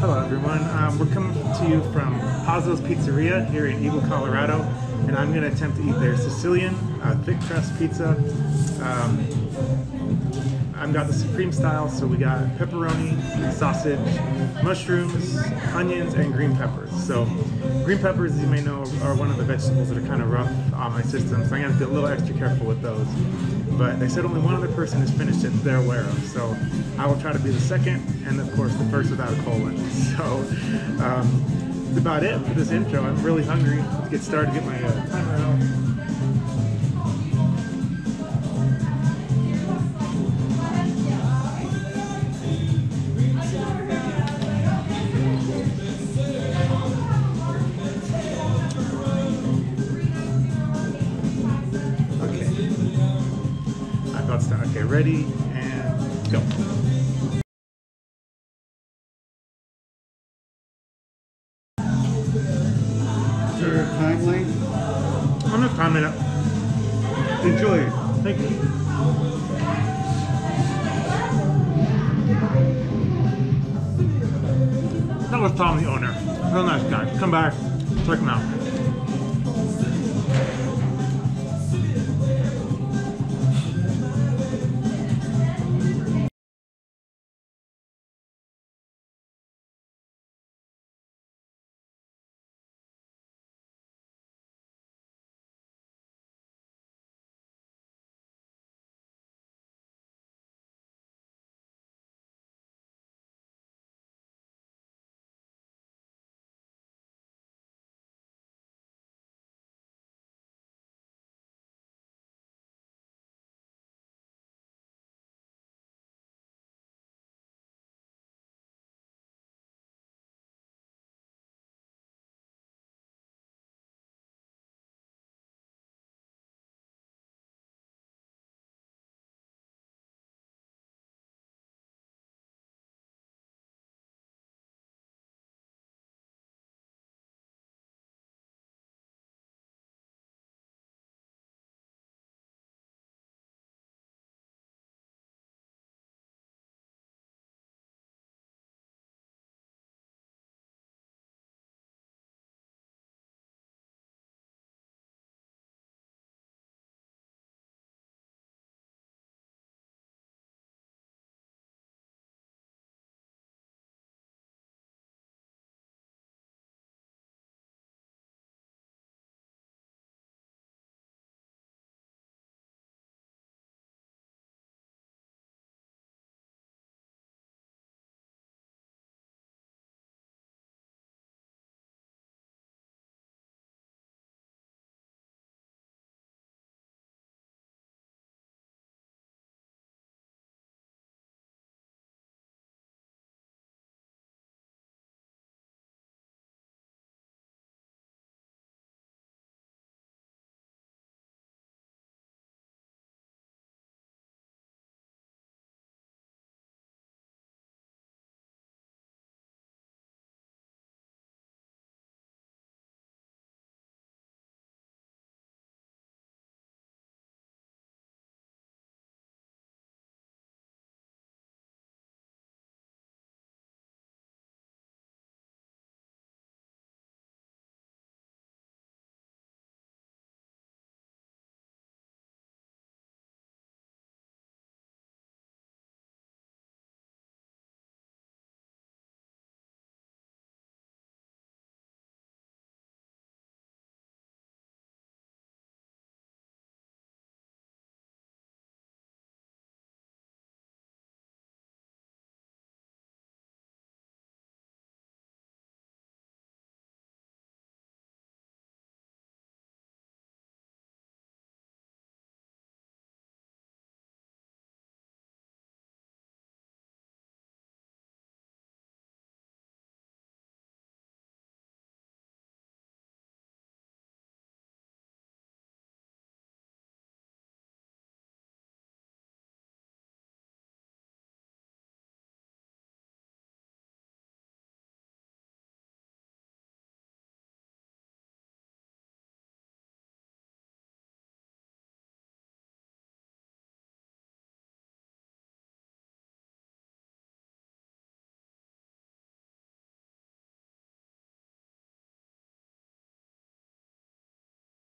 Hello everyone, we're coming to you from Pazzo's Pizzeria here in Eagle, Colorado, and I'm going to attempt to eat their Sicilian thick crust pizza. I've got the Supreme style, so we got pepperoni, sausage, mushrooms, onions, and green peppers. So green peppers, as you may know, are one of the vegetables that are kind of rough on my system, so I'm going to be a little extra careful with those. But they said only one other person has finished it they're aware of, so I will try to be the second, and of course the first without a colon. So that's about it for this intro. I'm really hungry. Let's get started, get my timer out. Okay, ready and go. Is there a time length? I'm gonna time it up. Enjoy it. Thank you. That was Tom, the owner. Real nice guy. Come back, check him out.